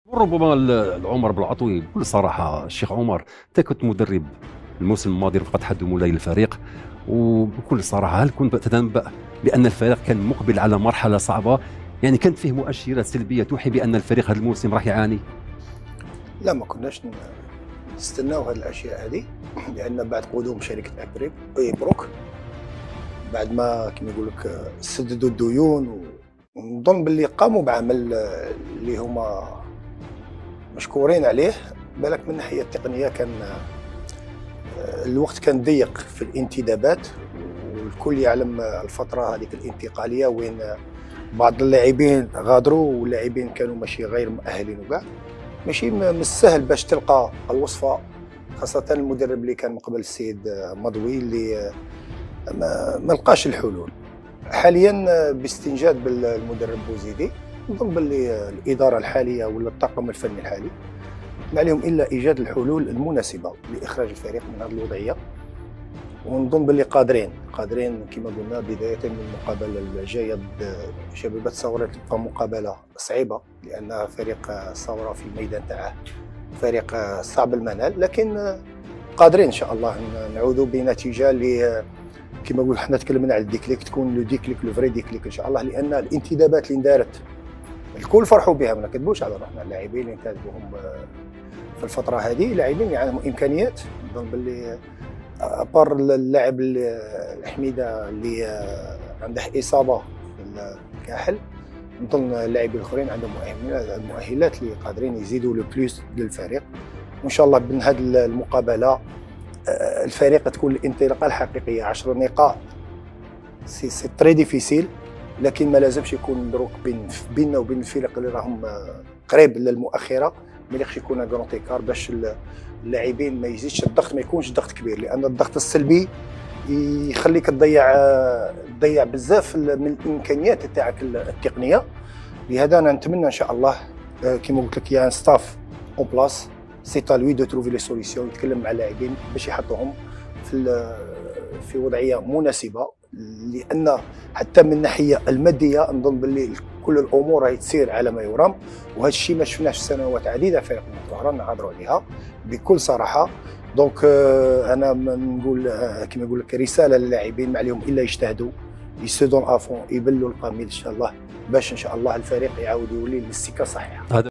ربما العمر بالعطوي بكل صراحة. الشيخ عمر، أنت كنت مدرب الموسم الماضي رفقة حد مولاي الفريق، وبكل صراحة هل كنت تتنبأ بأن الفريق كان مقبل على مرحلة صعبة؟ يعني كانت فيه مؤشرات سلبية توحي بأن الفريق هذا الموسم راح يعاني؟ لا، ما كناش نستناو هذه الاشياء هذه، لان بعد قدوم شركه بروك، بعد ما كما يقول لك سددوا الديون، ونظن باللي قاموا بعمل اللي هما مشكورين عليه. بالك من الناحيه التقنيه كان الوقت كان ضيق في الانتدابات، والكل يعلم الفتره هذيك الانتقاليه وين بعض اللاعبين غادروا واللاعبين كانوا ماشي غير مؤهلين وكاع. ماشي من السهل باش تلقى الوصفه، خاصه المدرب اللي كان مقبل السيد مضوي اللي ما لقاش الحلول. حاليا باستنجاد بالمدرب بوزيدي، نظن باللي الاداره الحاليه ولا الطاقم الفني الحالي ما عليهم الا ايجاد الحلول المناسبه لاخراج الفريق من هذه الوضعيه. ونظن باللي قادرين كما قلنا، بدايه من المقابله الجايه ضد شبيبه ثوره، تبقى مقابله صعيبه لان فريق ثوره في الميدان تاعه فريق صعب المنال، لكن قادرين ان شاء الله نعودوا بنتيجه اللي كما نقول حنا تكلمنا على الديكليك، تكون لو ديكليك لو فري ديكليك ان شاء الله، لان الانتدابات اللي اندارت الكل فرحوا بها، ما نكذبوش على روحنا. اللاعبين اللي انتدبوهم في الفتره هذه لاعبين اللي عندهم امكانيات. نظن باللي ابار اللاعب الحميده اللي عنده اصابه في الكاحل، نظن اللاعبين الاخرين عندهم مؤهلات اللي قادرين يزيدوا لو بلوس للفريق. وان شاء الله من هذه المقابله الفريق تكون الانطلاقه الحقيقيه. 10 نقاط سي تري ديفيسيل، لكن ما لازمش يكون دروك بيننا وبين الفرق اللي راهم قريب للمؤخره، ما يليقش يكون كرون تيكار باش اللاعبين ما يزيدش الضغط، ما يكونش ضغط كبير، لان الضغط السلبي يخليك تضيع بزاف من الامكانيات تاعك التقنيه. لهذا انا نتمنى ان شاء الله كما قلت لك يا ستاف اون بلاس، سي تا لوي دو تروفي لي سوليسيون، يتكلم مع اللاعبين باش يحطوهم في وضعيه مناسبه. لان حتى من الناحيه الماديه نظن باللي كل الامور راهي تسير على ما يرام، وهذا الشيء ما شفناش في سنوات عديده فريق الظهران نهضروا عليها بكل صراحه. دونك انا نقول كما نقول لك رساله للاعبين ما عليهم الا يجتهدوا، يسدون افون، يبلوا القميل ان شاء الله، باش ان شاء الله الفريق يعاود يولي للسكه صحيحه.